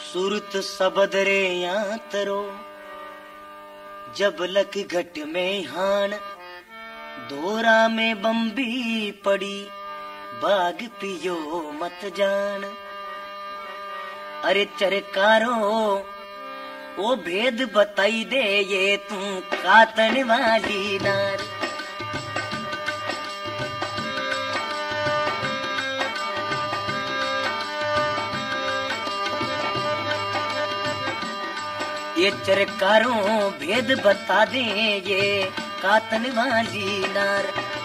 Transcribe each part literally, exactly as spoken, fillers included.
सूरत सबदरे यातरो जब लख घट में हान दोरा में बम्बी पड़ी बाग पियो मत जान। अरे चरकारो वो भेद बताई दे ये तू कातन वाली नार। ये चरकारों भेद बता दे ये कातन वाली नार।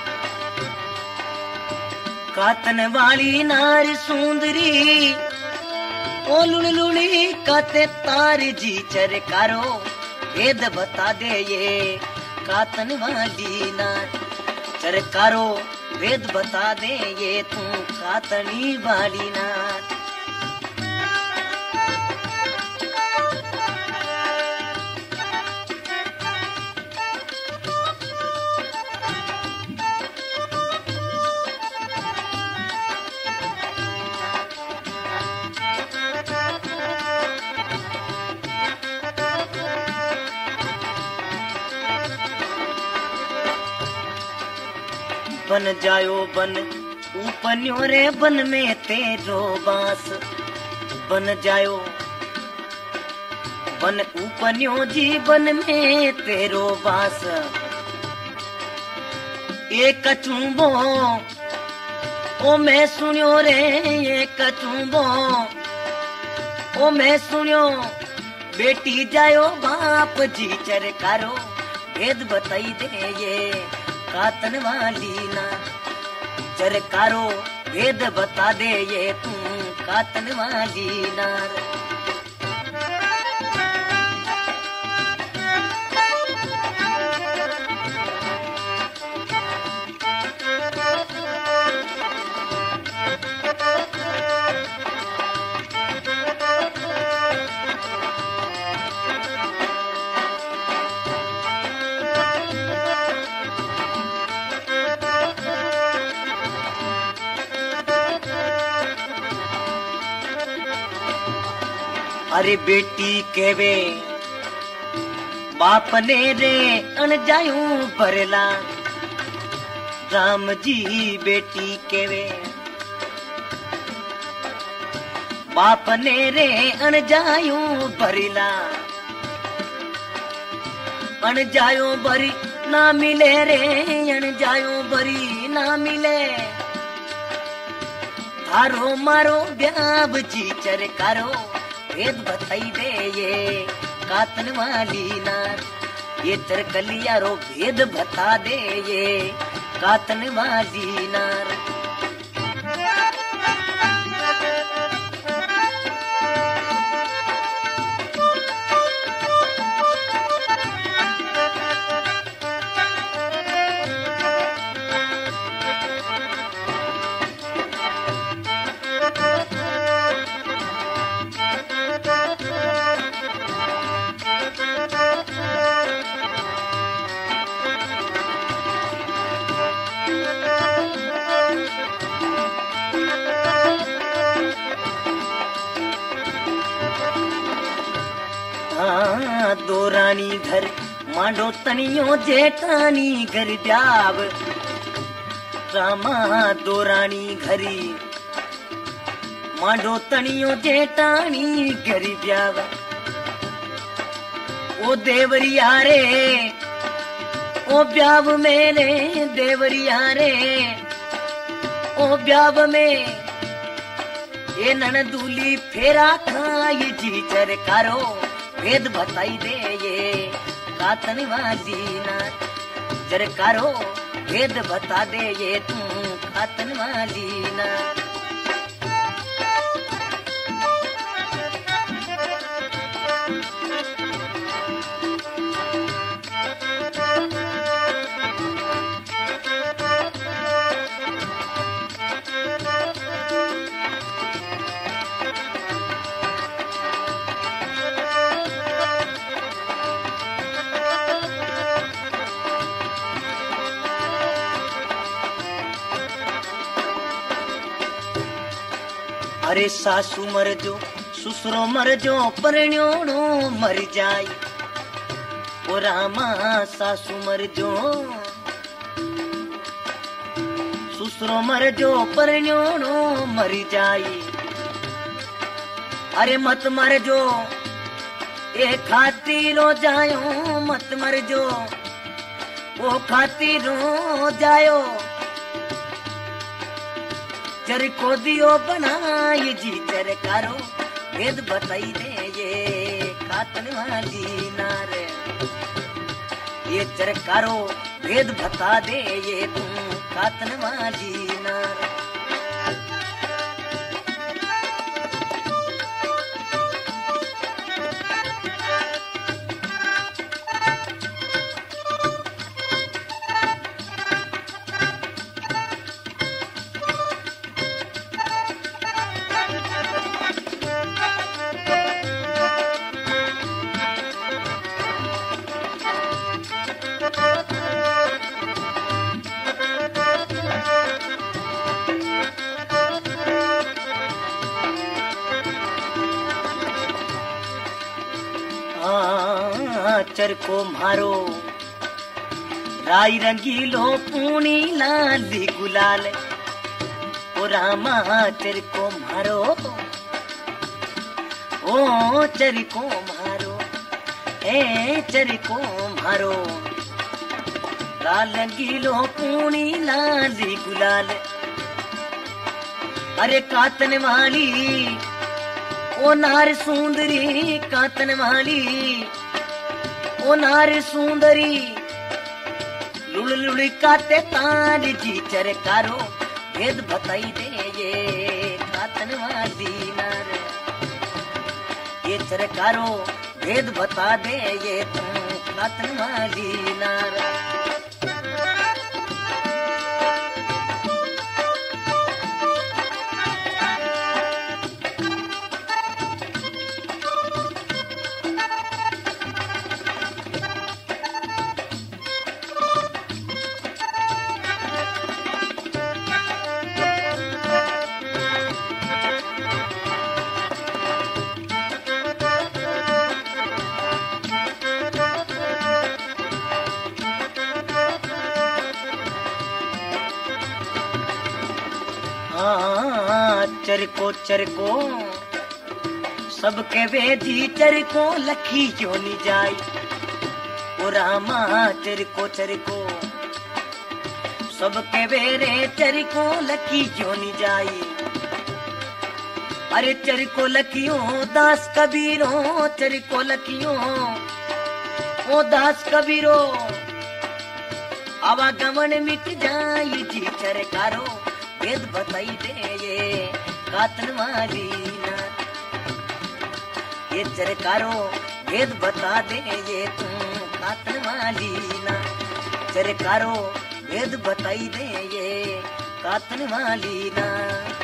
कातन वाली नार सुंदरी ओ लुण लुणी काते तार जी। चरकारो भेद बता दे ये कातन वाली नार। चरकारो भेद बता दे ये तू कातनी वाली नार। बन जायो बन ऊपन्यो रे बन में तेरो बास। बन जायो बन ऊपन्यो जी बन में तेरो बास। एक कचूबो ओ मैं सुनियो रे एक कचूबो ओ मैं सुनियो बेटी जायो बाप जी। चरकारो भेद बताई दे ये कातन वाली ना। चरकारो भेद बता दे ये तू कातन वाली नार। अरे बेटी केवे बाप ने रे अन जायूं भरला। राम जी बेटी केवे बाप ने रे अन जायूं भरला। अन जायूं भरी ना मिले रे अन जायूं भरी ना मिले। थारो मारो ब्याब जी। चरकारो भेद बताई दे ये कातन वाली नार। ये चरकलियारो भेद बता दे ये कातन वाली नार। दो रानी घर मांडो तनियो जेठानी घर ब्याव। रामा दो रानी घरी मांडो तनियो जेठानी घर ब्याव। ओ देवरिया रे ओ ब्याव मेरे देवरिया रे ओ ब्याव में ये ननदूली फेरा खाई जी। चरकारो भेद बताई दे ये कातन वाली नार। चरकारो भेद बता दे ये तू कातन वाली नार। अरे सासू मर जो सुसरो मर जो परण्योणो मर जाई ओ रामा सासू मर जो सुसरो मर जो परण्योणो मर जाई अरे मत मर जो ए खातिरो जायो मत मर जो ओ खातिरो जायो चर को दियो बनाई जी चर करो भेद बताई दे ये खातन वाली नार ये चर करो भेद बता दे ये तुम खातन वाली नार चर को मारो राई रंगीलो पूनी लाली गुलाल ओ रामा चर को मारो ओ चर को मारो ए चर को मारो लाल रंगीलो पूनी लाली गुलाल अरे कातन वाली ओ नार सुंदरी कातन वाली ओ नार सुंदरी लुड़ लुड़ी काते तार जी चर कारो भेद बताई दे ये कातन वाली नार ये चर कारो भेद बता दे ये तुम कातन वाली नार चरको चरको सबके वेदी चरको लखी क्यों नहीं जाई ओ रामा चरको चरको सबके वेरे चरको लखी क्यों नहीं जाई अरे चरको लखियों दास कबीरो चरको लखियों ओ दास कबीरो आवागमन मिट जाई जी चरकारो भेद बताई दे ये कातन वाली नार ये चरकारो भेद बता दे ये तुम कातन वाली नार चरकारो भेद बताई दे ये कातन वाली नार